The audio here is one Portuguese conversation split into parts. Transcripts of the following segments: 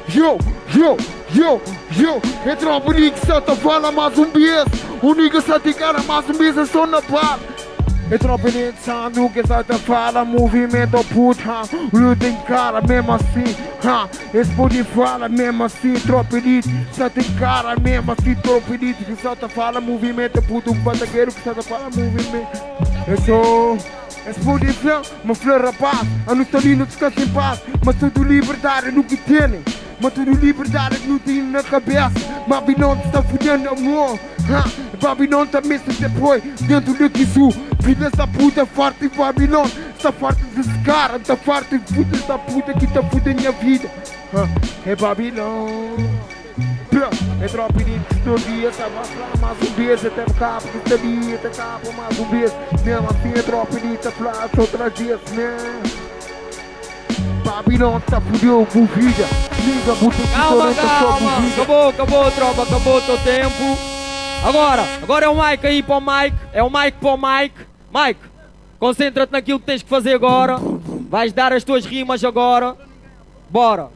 Entra o nigga Santa fala mais um vez. O nigga Santa cara mais um vez é só na paz. Entra o penente Sandu que Santa fala movimento puta. O tem cara mesmo assim. Esse pode fala mesmo assim. Tropelite, Santa cara mesmo assim. Tropelite que Santa fala movimento puto. Um batagueiro que Santa fala movimento. Eu sou... Esse pode flor, uma flor rapaz. A não estar ali no descanso em paz. Mas tudo liberdade no que tem. Mas tudo liberdade que não tem na cabeça. Babilônia está fudendo amor. Babilônia também se depois dentro do que sou. Filha dessa puta forte em Babilônia. Está forte desse cara. Está forte de puta dessa puta que está fudendo minha vida. É Babilônia. É tropa de todo dia, tá mostrando mais um vez. Até o cabo que sabia, até cabo mais um vez. Mesmo assim é tropa de tá flash outras dias, né? Babilônia tá fudeu, bufida. Liga, buta que calma. Acabou, tropa, acabou o teu tempo. Agora é o Mike aí para o Mike. É o Mike para o Mike. Mike, concentra-te naquilo que tens que fazer agora. Vais dar as tuas rimas agora. Bora.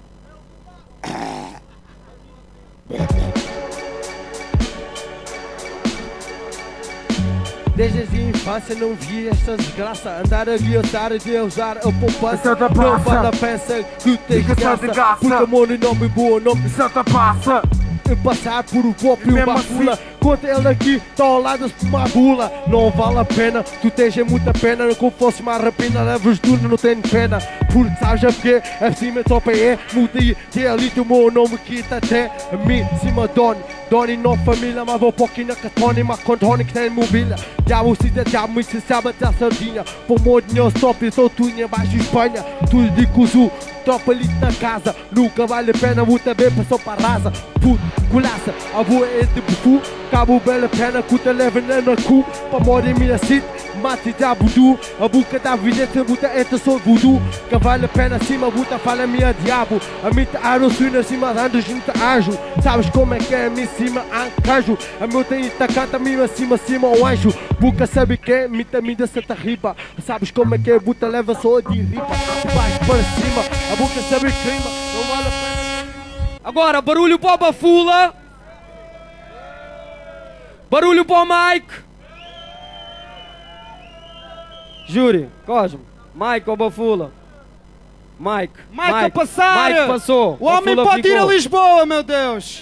Desde a infância não vi esta desgraça. Andar a guiar de usar a poupança. Não vale a pensa que tens graça. Porque amor e nome boa, nome Santa passa. Passar por o próprio bafula. Conta ele aqui, tá ao lado de uma bula. Não vale a pena, tu tens muita pena. Como fosse uma rapina, leves duro, não tenho pena. Porque sabes a porque acima topa é. Mudei, tem ali o meu nome que tá até a mim, cima Doni. Doni não família, mas vou pouquinho na Tony. Mas com Tony que tem mobília. Diabo se dá, diabo muito se sabe até a sardinha. Por modo nenhum stop, eu sou tu em abaixo de Espanha. Tudo de cuzu, tropa ali na casa. Nunca vale a pena, muito bem, passou para a rasa. Puto, colaça, a boa é de bufu. Cabo bela pena, cuta leva na cu. Para morrer minha cita, mate da budu. A boca da vidente, buta entra só voodoo. Que vale a pena acima, buta fala minha diabo. A mita aerosfina acima, ando junto anjo. Sabes como é que é, me cima ancajo. A meu tem canta me acima, o anjo. Buca sabe que é, mita santa riba. Sabes como é que é, buta leva só de riba. Baixo para cima, a boca sabe crima. Não vale a pena. Agora, barulho para o Bafula. Barulho para o Mike. Júri, Cosmo. Mike ou Bafula? Mike a passar. Mike passou. O homem pode ir a Lisboa, meu Deus.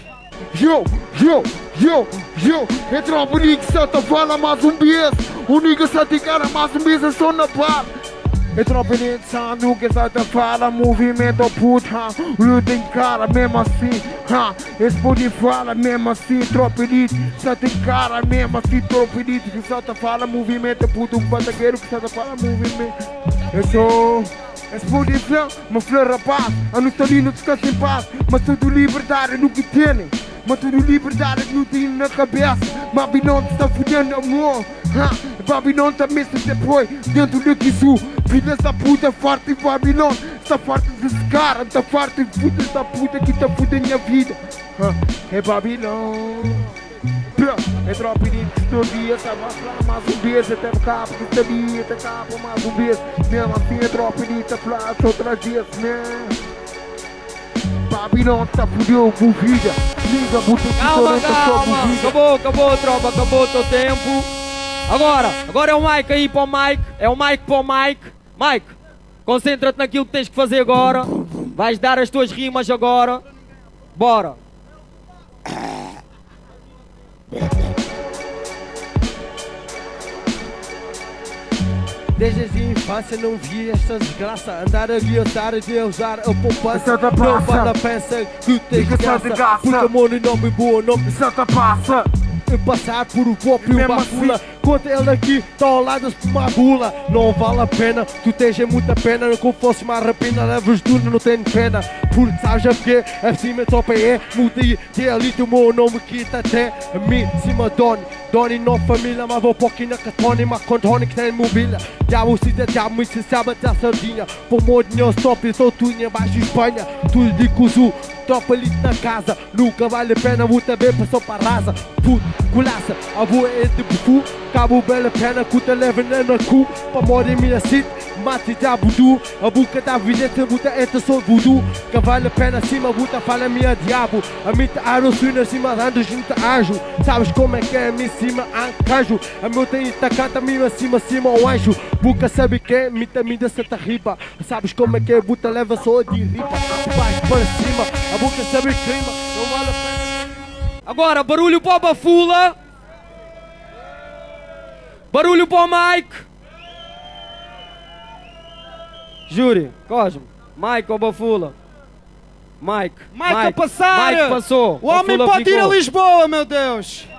Entra o nigga Santa fala mais um vez. O nigga Santa cara mais um vez é só na paz. Entra o penente Sandu que Santa fala movimento puta. O tem cara mesmo assim. Esse pode fala mesmo assim. Tropelite, Santa cara mesmo assim. Tropelite que Santa fala movimento puto. Um batagueiro que Santa fala movimento. Eu sou... Esse pode flor, uma flor rapaz. A não estar ali no descanso em paz. Mas tudo liberdade no que tem. Mas tudo liberdade que não tem na cabeça. Babilônia está fudendo amor. Babilônia também se depois dentro do que sou. Filha dessa puta forte em Babilônia. Está forte desse cara. Está forte de puta dessa puta que está fudendo minha vida. É Babilônia. É tropa de todo dia, tá mostrando mais um vez. Até o cabo que sabia, até cabo mais um vez. Mesmo assim é tropa de tá flash outras dias, né? Babilônia tá fudeu, bufida. Liga, buta que calma. Acabou, tropa, acabou o teu tempo. Agora é o Mike aí para o Mike. É o Mike para o Mike. Mike, concentra-te naquilo que tens que fazer agora. Vais dar as tuas rimas agora. Bora. Desde a infância não vi esta desgraça. Andar a guiar de usar a poupança. Não vale a pensa que tens graça. Porque amor e nome boa, nome Santa passa. Passar por o próprio bafula. Conta ele aqui, tá ao lado de uma bula. Não vale a pena, tu tens muita pena. Como fosse uma rapina, leves duro, não tenho pena. Porque sabes a porque acima topa é. Mudei, tem ali o meu nome que tá até a mim, cima Doni. Doni não família, mas vou pouquinho na Tony. Mas com Tony que tem mobília. Diabo se dá, diabo muito se sabe até a sardinha. Por modo nenhum stop, eu sou tu em abaixo de Espanha. Tudo de cuzu, tropa ali na casa. Nunca vale a pena, muito bem, passou para a rasa. Puto, colaça, a boa é de bufu. Cabo bela pena, cuta leva na cu. Para morrer minha cita, mate já budu. A boca da vidente, buta esta sou voodoo. Que vale a pena cima, buta fala minha diabo. A mita aro suina cima, ando junto ajo. Sabes como é que é, me cima ancajo. A meu tem canta me acima, cima o anjo. Buca sabe que é, mita santa riba. Sabes como é que é, buta leva só de riba. Baixo para cima, a boca sabe clima. Não vale a pena. Agora, barulho para o Bafula. Barulho para o Mike. Júri, Cosmo. Mike ou Bafula? Mike. Mike a passar. Mike passou. O homem Bafula pode ir a ficou. Lisboa, meu Deus.